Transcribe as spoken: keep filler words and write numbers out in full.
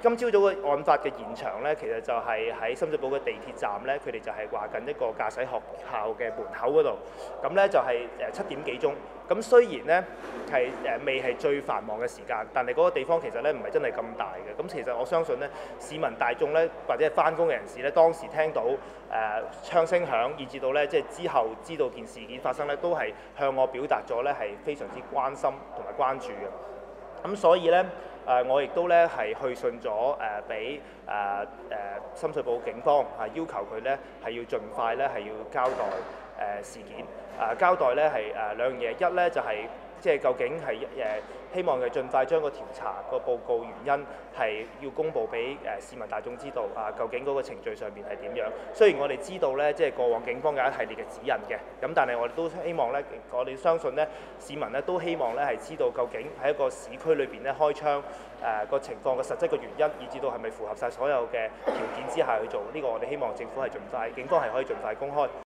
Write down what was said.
今朝早嘅案發嘅現場咧，其實就係喺深水埗嘅地鐵站咧，佢哋就係話緊一個駕駛學校嘅門口嗰度。咁咧就係誒七點幾鐘。咁雖然咧係誒未係最繁忙嘅時間，但係嗰個地方其實咧唔係真係咁大嘅。咁其實我相信咧，市民大眾咧或者係翻工嘅人士咧，當時聽到誒、呃、槍聲響，以至到咧即係之後知道件事件發生咧，都係向我表達咗咧係非常之關心同埋關注嘅。咁所以咧誒、呃，我亦都咧係去信咗誒俾誒誒深水埗警方啊，要求佢咧係要盡快咧係要交代誒、呃、事件。誒、呃、交代咧係誒兩樣嘢，一咧就係、是、即係究竟係誒、呃、希望佢盡快將個調查個報告原因係要公佈俾誒市民大眾知道啊，究竟嗰個程序上邊係點樣？雖然我哋知道咧，即係過往警方有一系列嘅指引嘅，咁但係我哋都希望咧，我哋相信咧，市民咧都希望咧係知道究竟喺一個市區裏邊咧開槍誒個情況嘅實質嘅原因，以至到係咪符合晒所有嘅條件之下去做呢、這個，我哋希望政府係盡快，警方係可以盡快公開。